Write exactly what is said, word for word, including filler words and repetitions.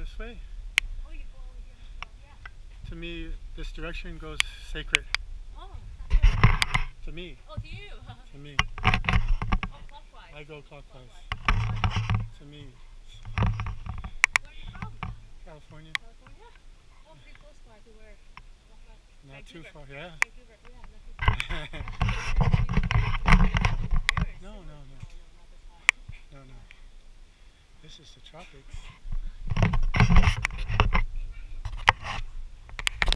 this way. Oh, you go over here as well, yeah. To me, this direction goes sacred. Oh, To me. oh, to you. To me. Oh, clockwise. I go clockwise. Clockwise. To me. Where are you from? California. California? Oh, pretty close by to where? Not Vancouver. too far, yeah. Vancouver, yeah, not too far. No, no, no. No, no, not this hot. No, no. This is the tropics.